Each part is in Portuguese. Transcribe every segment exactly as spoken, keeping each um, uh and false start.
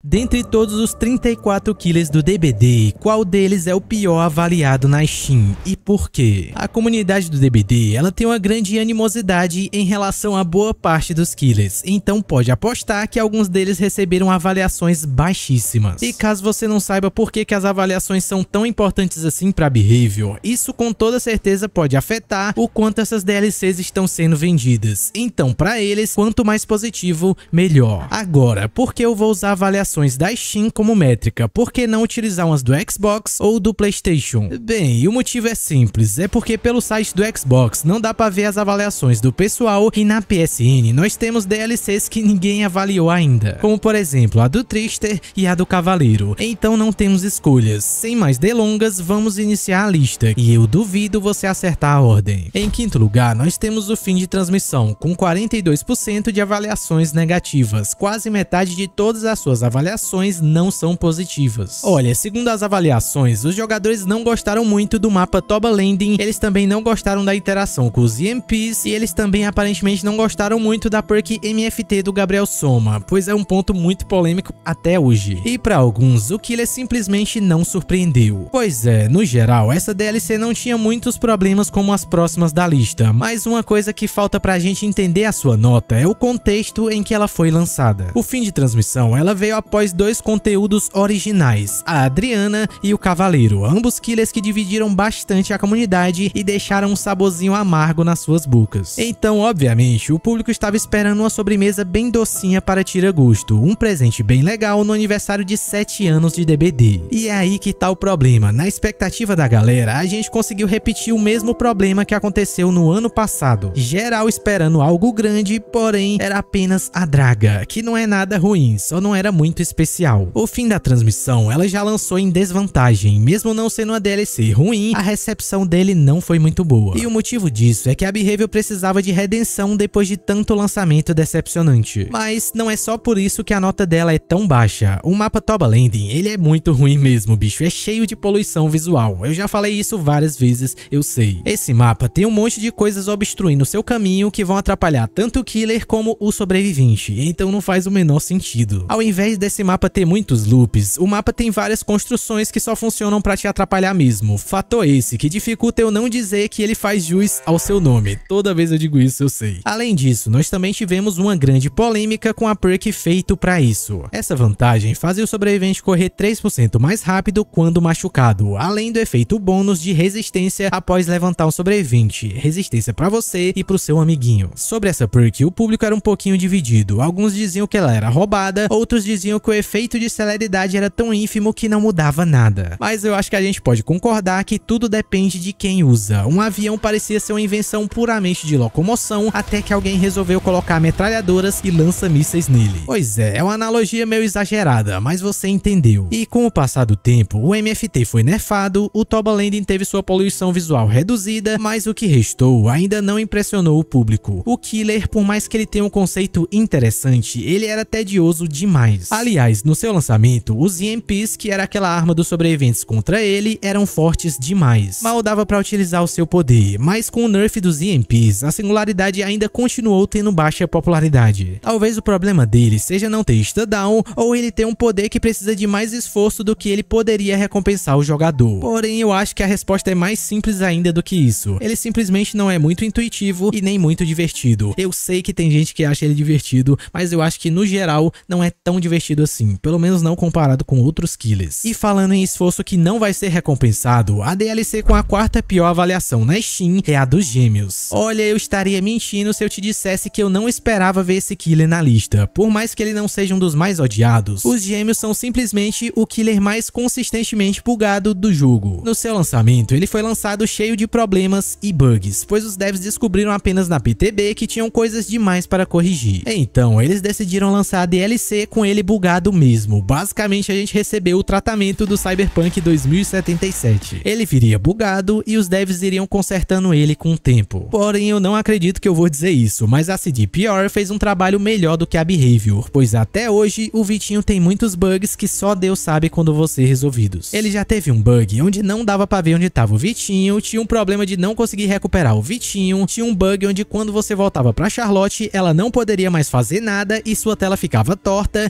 Dentre todos os trinta e quatro killers do D B D, qual deles é o pior avaliado na Steam e por quê? A comunidade do D B D ela tem uma grande animosidade em relação a boa parte dos killers, então pode apostar que alguns deles receberam avaliações baixíssimas. E caso você não saiba por que, que as avaliações são tão importantes assim para Behavior, isso com toda certeza pode afetar o quanto essas D L Cs estão sendo vendidas. Então para eles, quanto mais positivo, melhor. Agora, por que eu vou usar avaliações da Steam como métrica? Por que não utilizar umas do Xbox ou do PlayStation? Bem, e o motivo é simples, é porque pelo site do Xbox não dá para ver as avaliações do pessoal e na P S N nós temos D L Cs que ninguém avaliou ainda, como por exemplo a do Trister e a do Cavaleiro, então não temos escolhas. Sem mais delongas, vamos iniciar a lista e eu duvido você acertar a ordem. Em quinto lugar, nós temos o Fim de Transmissão, com quarenta e dois por cento de avaliações negativas, quase metade de todas as suas avaliações não são positivas. Olha, segundo as avaliações, os jogadores não gostaram muito do mapa Toba Landing, eles também não gostaram da interação com os E M Ps e eles também aparentemente não gostaram muito da perk M F T do Gabriel Soma, pois é um ponto muito polêmico até hoje. E para alguns, o killer simplesmente não surpreendeu. Pois é, no geral, essa D L C não tinha muitos problemas como as próximas da lista, mas uma coisa que falta pra gente entender a sua nota é o contexto em que ela foi lançada. O Fim de Transmissão, ela veio após dois conteúdos originais, a Adriana e o Cavaleiro, ambos killers que dividiram bastante a comunidade e deixaram um saborzinho amargo nas suas bocas. Então, obviamente, o público estava esperando uma sobremesa bem docinha para tirar gosto, um presente bem legal no aniversário de sete anos de D B D. E é aí que tá o problema, na expectativa da galera, a gente conseguiu repetir o mesmo problema que aconteceu no ano passado, geral esperando algo grande, porém era apenas a draga, que não é nada ruim, só não era muito especial. O Fim da Transmissão, ela já lançou em desvantagem, mesmo não sendo uma D L C ruim, a recepção dele não foi muito boa. E o motivo disso é que a Behavior precisava de redenção depois de tanto lançamento decepcionante. Mas não é só por isso que a nota dela é tão baixa. O mapa Toba Landing, ele é muito ruim mesmo, bicho, é cheio de poluição visual. Eu já falei isso várias vezes, eu sei. Esse mapa tem um monte de coisas obstruindo seu caminho que vão atrapalhar tanto o killer como o sobrevivente, então não faz o menor sentido. Ao invés desse mapa ter muitos loops, o mapa tem várias construções que só funcionam pra te atrapalhar mesmo. Fator esse que dificulta eu não dizer que ele faz jus ao seu nome. Toda vez eu digo isso, eu sei. Além disso, nós também tivemos uma grande polêmica com a perk feito pra isso. Essa vantagem fazia o sobrevivente correr três por cento mais rápido quando machucado, além do efeito bônus de resistência após levantar um sobrevivente, resistência pra você e pro seu amiguinho. Sobre essa perk, o público era um pouquinho dividido. Alguns diziam que ela era roubada, outros diziam que o efeito de celeridade era tão ínfimo que não mudava nada. Mas eu acho que a gente pode concordar que tudo depende de quem usa. Um avião parecia ser uma invenção puramente de locomoção, até que alguém resolveu colocar metralhadoras e lança-mísseis nele. Pois é, é uma analogia meio exagerada, mas você entendeu. E com o passar do tempo, o M F T foi nerfado, o Toba Landing teve sua poluição visual reduzida, mas o que restou ainda não impressionou o público. O killer, por mais que ele tenha um conceito interessante, ele era tedioso demais. Aliás, no seu lançamento, os E M Ps, que era aquela arma dos sobreviventes contra ele, eram fortes demais. Mal dava pra utilizar o seu poder, mas com o nerf dos E M Ps, a singularidade ainda continuou tendo baixa popularidade. Talvez o problema dele seja não ter stun-down, ou ele ter um poder que precisa de mais esforço do que ele poderia recompensar o jogador. Porém, eu acho que a resposta é mais simples ainda do que isso. Ele simplesmente não é muito intuitivo e nem muito divertido. Eu sei que tem gente que acha ele divertido, mas eu acho que no geral não é tão divertido assim, pelo menos não comparado com outros killers. E falando em esforço que não vai ser recompensado, a D L C com a quarta pior avaliação na Steam é a dos Gêmeos. Olha, eu estaria mentindo se eu te dissesse que eu não esperava ver esse killer na lista. Por mais que ele não seja um dos mais odiados, os Gêmeos são simplesmente o killer mais consistentemente bugado do jogo. No seu lançamento, ele foi lançado cheio de problemas e bugs, pois os devs descobriram apenas na P T B que tinham coisas demais para corrigir. Então, eles decidiram lançar a D L C com ele bugado mesmo. Basicamente, a gente recebeu o tratamento do Cyberpunk dois mil e setenta e sete. Ele viria bugado e os devs iriam consertando ele com o tempo. Porém, eu não acredito que eu vou dizer isso, mas a C D P R fez um trabalho melhor do que a Behavior, pois até hoje o Vitinho tem muitos bugs que só Deus sabe quando vão ser resolvidos. Ele já teve um bug onde não dava pra ver onde tava o Vitinho, tinha um problema de não conseguir recuperar o Vitinho, tinha um bug onde quando você voltava pra Charlotte, ela não poderia mais fazer nada e sua tela ficava torta, e o mais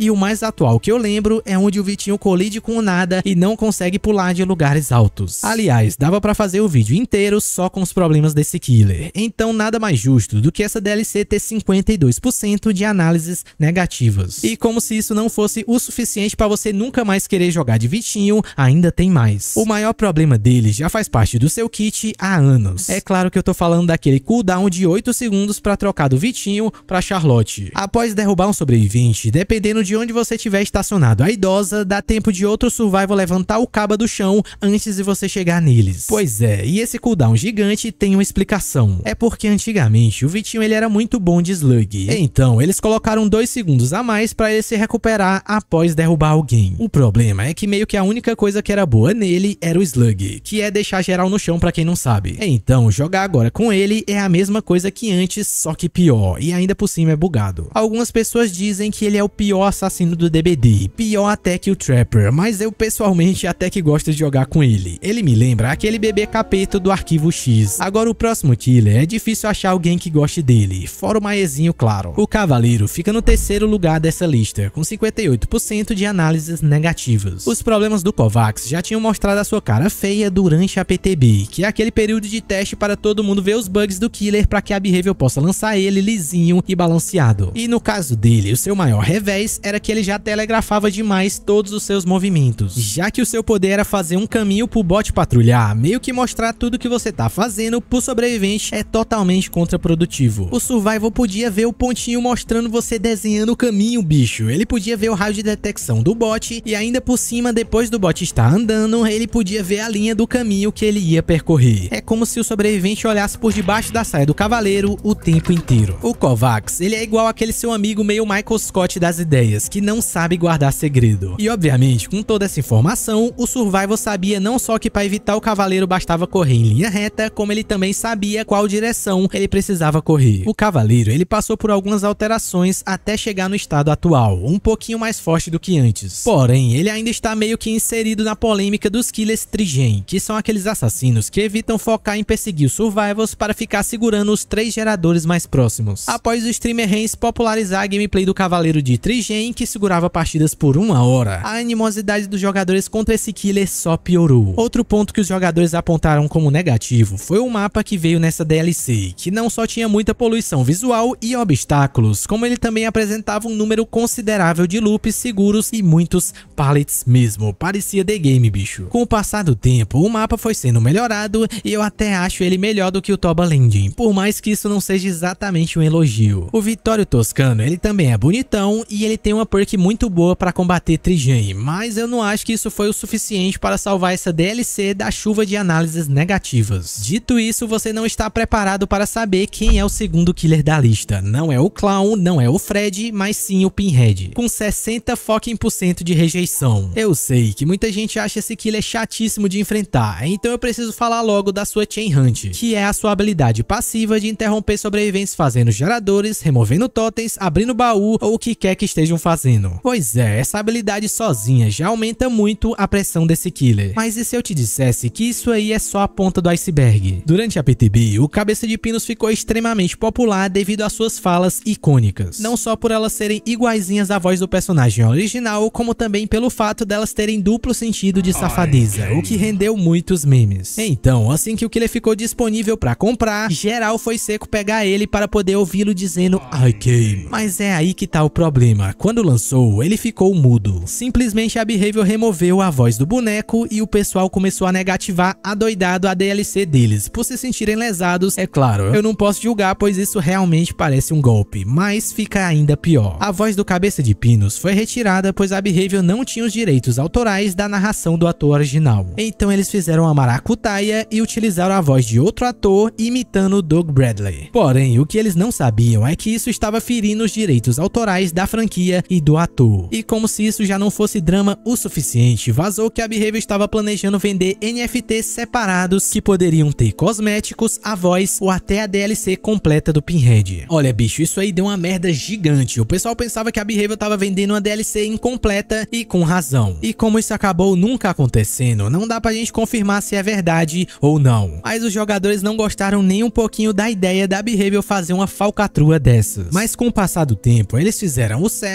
atual que eu lembro é onde o Vitinho colide com o nada e não consegue pular de lugares altos. Aliás, dava pra fazer o vídeo inteiro só com os problemas desse killer, então nada mais justo do que essa D L C ter cinquenta e dois por cento de análises negativas. E como se isso não fosse o suficiente pra você nunca mais querer jogar de Vitinho, ainda tem mais. O maior problema dele já faz parte do seu kit há anos. É claro que eu tô falando daquele cooldown de oito segundos pra trocar do Vitinho pra Charlotte. Após derrubar um sobrevivente, dependendo de onde você tiver estacionado a idosa, dá tempo de outro survival levantar o cabo do chão antes de você chegar neles. Pois é, e esse cooldown gigante tem uma explicação. É porque antigamente o Vitinho ele era muito bom de slug. Então eles colocaram dois segundos a mais pra ele se recuperar após derrubar alguém. O problema é que meio que a única coisa que era boa nele era o slug, que é deixar geral no chão pra quem não sabe. Então jogar agora com ele é a mesma coisa que antes, só que pior, e ainda por cima é bugado. Algumas pessoas dizem que ele é o pior assassino do D B D, pior até que o Trapper, mas eu pessoalmente até que gosto de jogar com ele. Ele me lembra aquele bebê capeta do Arquivo X. Agora o próximo killer é difícil achar alguém que goste dele, fora o Maezinho, claro. O Cavaleiro fica no terceiro lugar dessa lista, com cinquenta e oito por cento de análises negativas. Os problemas do Kovacs já tinham mostrado a sua cara feia durante a P T B, que é aquele período de teste para todo mundo ver os bugs do killer para que a Behavior possa lançar ele lisinho e balanceado. E no caso dele, o seu maior revés era que ele já telegrafava demais todos os seus movimentos, já que o seu poder era fazer um caminho pro bot patrulhar, meio que mostrar tudo que você tá fazendo pro sobrevivente é totalmente contraprodutivo. O survival podia ver o pontinho mostrando você desenhando o caminho, bicho. Ele podia ver o raio de detecção do bot e ainda por cima, depois do bot estar andando, ele podia ver a linha do caminho que ele ia percorrer. É como se o sobrevivente olhasse por debaixo da saia do Cavaleiro o tempo inteiro. O Kovacs, ele é igual aquele seu amigo meio Michael Scott das ideias, que não sabe guardar segredo. E obviamente, com toda essa informação, o survival sabia não só que para evitar o Cavaleiro bastava correr em linha reta, como ele também sabia qual direção ele precisava correr. O Cavaleiro, ele passou por algumas alterações até chegar no estado atual, um pouquinho mais forte do que antes. Porém, ele ainda está meio que inserido na polêmica dos killers trigen, que são aqueles assassinos que evitam focar em perseguir os survivals para ficar segurando os três geradores mais próximos. Após o streamer Reigns popularizar a gameplay do Cavaleiro de trigen, que segurava partidas por uma hora, a animosidade dos jogadores contra esse killer só piorou. Outro ponto que os jogadores apontaram como negativo foi o mapa que veio nessa D L C, que não só tinha muita poluição visual e obstáculos, como ele também apresentava um número considerável de loops seguros e muitos pallets mesmo, parecia The Game, bicho. Com o passar do tempo, o mapa foi sendo melhorado e eu até acho ele melhor do que o Toba Landing, por mais que isso não seja exatamente um elogio. O Vitório Toscano, ele também é bonitão e ele tem uma perk muito boa para combater trigen, mas eu não acho que isso foi o suficiente para salvar essa D L C da chuva de análises negativas. Dito isso, você não está preparado para saber quem é o segundo killer da lista. Não é o Clown, não é o Fred, mas sim o Pinhead, com sessenta fucking por cento de rejeição. Eu sei que muita gente acha esse killer chatíssimo de enfrentar, então eu preciso falar logo da sua Chain Hunt, que é a sua habilidade passiva de interromper sobreviventes fazendo geradores, removendo totens, abrindo baú ou o que quer que estejam fazendo. Pois é, essa habilidade sozinha já aumenta muito a pressão desse killer. Mas e se eu te dissesse que isso aí é só a ponta do iceberg? Durante a P T B, o Cabeça de Pinos ficou extremamente popular devido às suas falas icônicas. Não só por elas serem iguaizinhas à voz do personagem original, como também pelo fato delas terem duplo sentido de safadeza, o que rendeu muitos memes. Então, assim que o killer ficou disponível pra comprar, geral foi seco pegar ele para poder ouvi-lo dizendo I came. Mas é aí que tá o problema. Quando lançou, ele ficou mudo. Simplesmente a Behavior removeu a voz do boneco e o pessoal começou a negativar adoidado a D L C deles, por se sentirem lesados. É claro, eu não posso julgar, pois isso realmente parece um golpe, mas fica ainda pior. A voz do Cabeça de Pinos foi retirada, pois a Behavior não tinha os direitos autorais da narração do ator original. Então eles fizeram a maracutaia e utilizaram a voz de outro ator imitando Doug Bradley. Porém, o que eles não sabiam é que isso estava ferindo os direitos autorais da franquia e do ator. E como se isso já não fosse drama o suficiente, vazou que a Behavior estava planejando vender N F Ts separados que poderiam ter cosméticos, a voz ou até a D L C completa do Pinhead. Olha, bicho, isso aí deu uma merda gigante. O pessoal pensava que a Behavior estava vendendo uma D L C incompleta e com razão. E como isso acabou nunca acontecendo, não dá pra gente confirmar se é verdade ou não. Mas os jogadores não gostaram nem um pouquinho da ideia da Behavior fazer uma falcatrua dessas. Mas com o passar do tempo, eles fizeram o certo e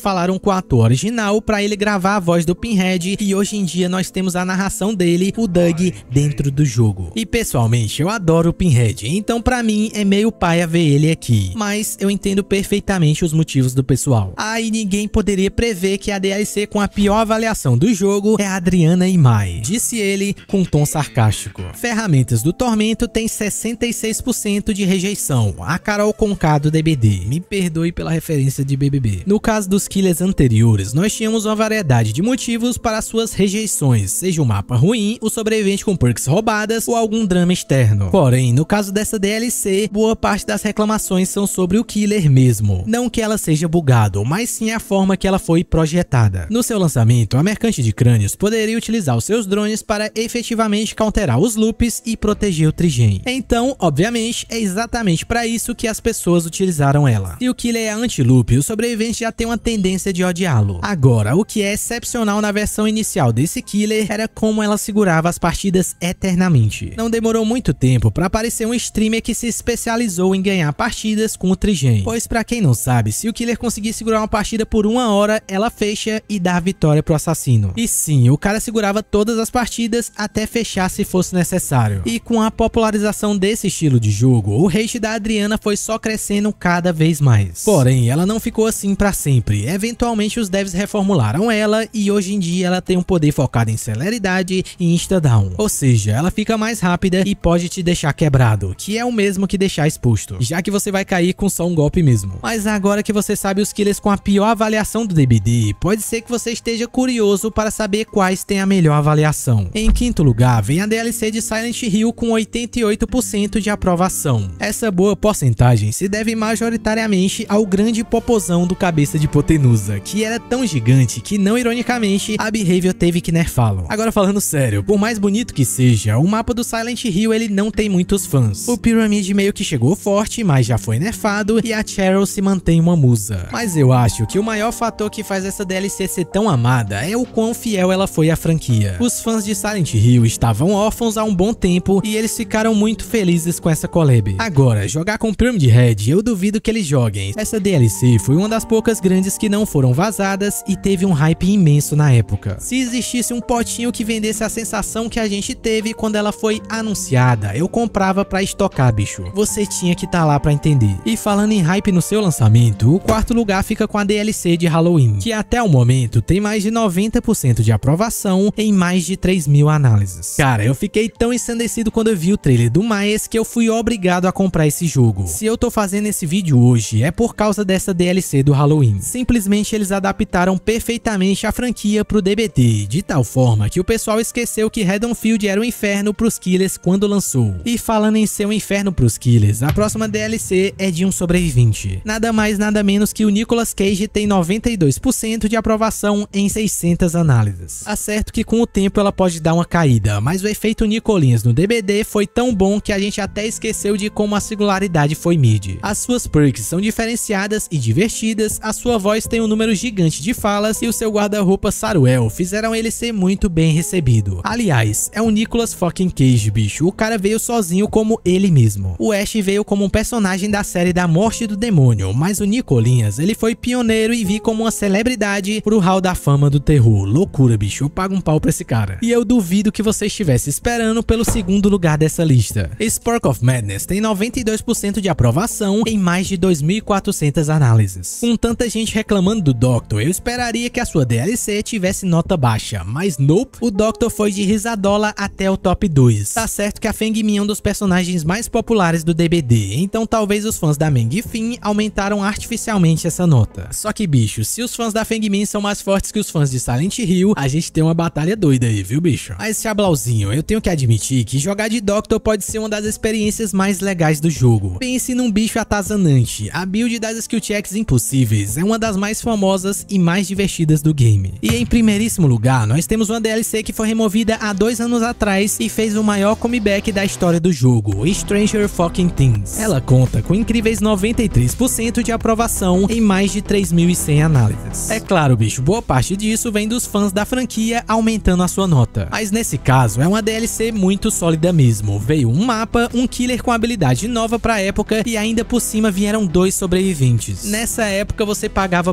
falaram com o ator original para ele gravar a voz do Pinhead e hoje em dia nós temos a narração dele, o Doug, dentro do jogo. E pessoalmente eu adoro o Pinhead, então pra mim é meio paia ver ele aqui, mas eu entendo perfeitamente os motivos do pessoal. Ah, e ninguém poderia prever que a D L C com a pior avaliação do jogo é a Adriana Imai, disse ele com um tom sarcástico. Ferramentas do Tormento tem sessenta e seis por cento de rejeição, a Carol Conká do D B D, me perdoe pela referência de B B B. No caso dos killers anteriores, nós tínhamos uma variedade de motivos para suas rejeições, seja um mapa ruim, o sobrevivente com perks roubadas ou algum drama externo. Porém, no caso dessa D L C, boa parte das reclamações são sobre o killer mesmo. Não que ela seja bugado, mas sim a forma que ela foi projetada. No seu lançamento, a Mercante de Crânios poderia utilizar os seus drones para efetivamente counterar os loops e proteger o Trigen. Então, obviamente, é exatamente para isso que as pessoas utilizaram ela. Se o killer é anti-loop, o sobrevivente já tem uma tendência de odiá-lo. Agora, o que é excepcional na versão inicial desse killer era como ela segurava as partidas eternamente. Não demorou muito tempo para aparecer um streamer que se especializou em ganhar partidas com o Trigen. Pois pra quem não sabe, se o killer conseguir segurar uma partida por uma hora, ela fecha e dá a vitória pro assassino. E sim, o cara segurava todas as partidas até fechar se fosse necessário. E com a popularização desse estilo de jogo, o hate da Adriana foi só crescendo cada vez mais. Porém, ela não ficou assim pra sempre. Eventualmente os devs reformularam ela e hoje em dia ela tem um poder focado em celeridade e insta-down. Ou seja, ela fica mais rápida e pode te deixar quebrado, que é o mesmo que deixar exposto, já que você vai cair com só um golpe mesmo. Mas agora que você sabe os killers com a pior avaliação do D B D, pode ser que você esteja curioso para saber quais têm a melhor avaliação. Em quinto lugar, vem a D L C de Silent Hill com oitenta e oito por cento de aprovação. Essa boa porcentagem se deve majoritariamente ao grande popozão do cabeça de hipotenusa, que era tão gigante que, não ironicamente, a Behavior teve que nerfá-lo. Agora falando sério, por mais bonito que seja, o mapa do Silent Hill ele não tem muitos fãs. O Pyramid meio que chegou forte, mas já foi nerfado, e a Cheryl se mantém uma musa. Mas eu acho que o maior fator que faz essa D L C ser tão amada é o quão fiel ela foi à franquia. Os fãs de Silent Hill estavam órfãos há um bom tempo e eles ficaram muito felizes com essa collab. Agora, jogar com Pyramid Head, eu duvido que eles joguem. Essa D L C foi uma das poucas grandes que não foram vazadas e teve um hype imenso na época. Se existisse um potinho que vendesse a sensação que a gente teve quando ela foi anunciada, eu comprava pra estocar, bicho. Você tinha que estar lá pra entender. E falando em hype no seu lançamento, o quarto lugar fica com a D L C de Halloween, que até o momento tem mais de noventa por cento de aprovação em mais de três mil análises. Cara, eu fiquei tão ensandecido quando eu vi o trailer do Miles que eu fui obrigado a comprar esse jogo. Se eu tô fazendo esse vídeo hoje, é por causa dessa D L C do Halloween. Simplesmente eles adaptaram perfeitamente a franquia pro D B D, de tal forma que o pessoal esqueceu que Haddonfield era um inferno pros killers quando lançou. E falando em ser um inferno pros killers, a próxima D L C é de um sobrevivente. Nada mais nada menos que o Nicolas Cage tem noventa e dois por cento de aprovação em seiscentas análises. Acerto que com o tempo ela pode dar uma caída, mas o efeito Nicolinhas no D B D foi tão bom que a gente até esqueceu de como a singularidade foi mid. As suas perks são diferenciadas e divertidas, a sua voz tem um número gigante de falas e o seu guarda-roupa Saruel fizeram ele ser muito bem recebido. Aliás, é o Nicolas fucking Cage, bicho. O cara veio sozinho como ele mesmo. O Ash veio como um personagem da série da Morte do Demônio, mas o Nicolinhas, ele foi pioneiro e vi como uma celebridade pro hall da fama do terror. Loucura, bicho. Eu pago um pau pra esse cara. E eu duvido que você estivesse esperando pelo segundo lugar dessa lista. Spark of Madness tem noventa e dois por cento de aprovação em mais de dois mil e quatrocentas análises. Com tanta gente reclamando do Doctor, eu esperaria que a sua D L C tivesse nota baixa, mas nope, o Doctor foi de risadola até o top dois. Tá certo que a Feng Min é um dos personagens mais populares do D B D, então talvez os fãs da Meng Fin aumentaram artificialmente essa nota. Só que, bicho, se os fãs da Feng Min são mais fortes que os fãs de Silent Hill, a gente tem uma batalha doida aí, viu, bicho? Mas, Chablauzinho, eu tenho que admitir que jogar de Doctor pode ser uma das experiências mais legais do jogo. Pense num bicho atazanante. A build das skill checks impossíveis é uma das mais famosas e mais divertidas do game. E em primeiríssimo lugar, nós temos uma D L C que foi removida há dois anos atrás e fez o maior comeback da história do jogo, Stranger Fucking Things. Ela conta com incríveis noventa e três por cento de aprovação em mais de três mil e cem análises. É claro, bicho, boa parte disso vem dos fãs da franquia aumentando a sua nota. Mas nesse caso, é uma D L C muito sólida mesmo. Veio um mapa, um killer com habilidade nova pra época e ainda por cima vieram dois sobreviventes. Nessa época você pagava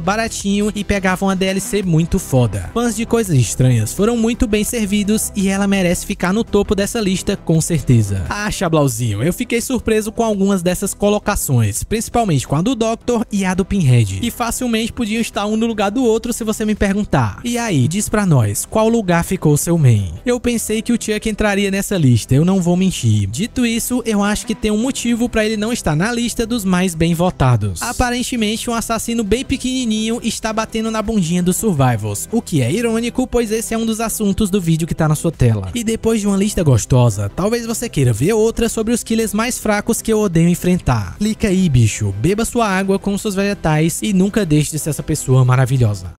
baratinho e pegavam a D L C muito foda. Fãs de Coisas Estranhas foram muito bem servidos e ela merece ficar no topo dessa lista com certeza. Ah, Chablauzinho, eu fiquei surpreso com algumas dessas colocações, principalmente com a do Doctor e a do Pinhead, que facilmente podiam estar um no lugar do outro se você me perguntar. E aí, diz pra nós, qual lugar ficou seu main? Eu pensei que o Chuck entraria nessa lista, eu não vou mentir. Dito isso, eu acho que tem um motivo pra ele não estar na lista dos mais bem votados. Aparentemente, um assassino bem pequenininho está batendo na bundinha dos Survivors, o que é irônico, pois esse é um dos assuntos do vídeo que tá na sua tela. E depois de uma lista gostosa, talvez você queira ver outra sobre os killers mais fracos que eu odeio enfrentar. Clica aí, bicho, beba sua água com seus vegetais e nunca deixe de ser essa pessoa maravilhosa.